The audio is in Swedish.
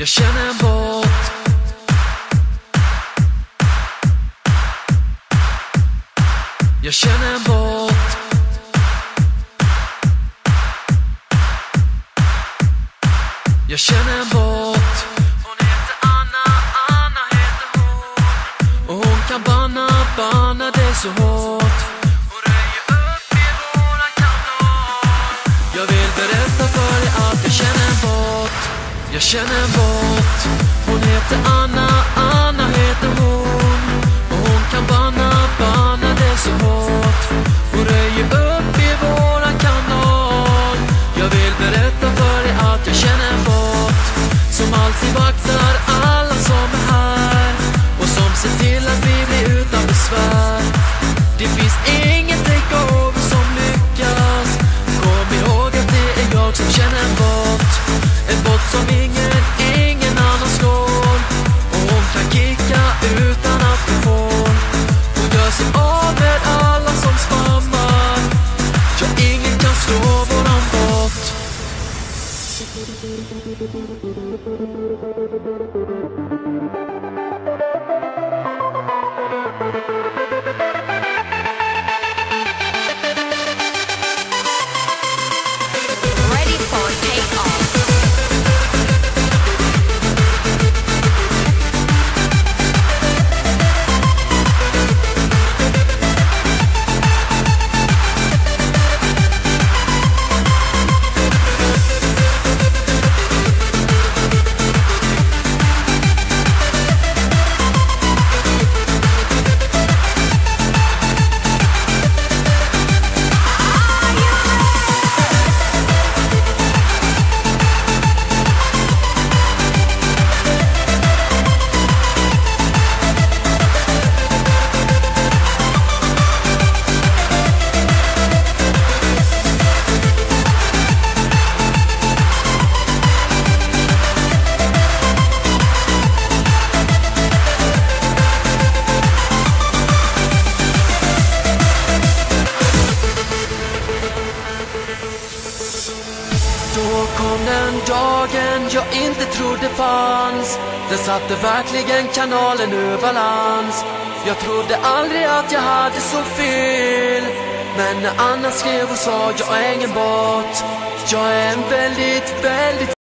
Jag känner en båt. Jag känner en båt. Jag känner en båt. Hon heter Anna, Anna heter hon. Och hon kan banna det så hårt. Hon röjer upp i våra kanal. Jag vill berätta för dig att jag känner en båt. Jag känner en båt. Hon heter Anna, Anna heter hon. Och hon kan banna det så hårt. Hon röjer upp i våra kanal. Jag vill berätta för dig att jag känner en båt som alltid vaktar alla som är här och som ser till att vi blir utan besvär. Det finns inget takeover som lyckas. Kom ihåg att det är jag som känner en båt. En båt som ingen annan slår. Och hon kan kicka utan att vi får. Hon gör sig av med alla som spammar. Ja, ingen kan slå våran båt. Ready for takeoff. Då kom den dagen jag inte trodde fanns. Den satte verkligen kanalen ur balans. Jag trodde aldrig att jag hade så fel. Men när Anna skrev och sa jag är ingen båt. Jag är en väldigt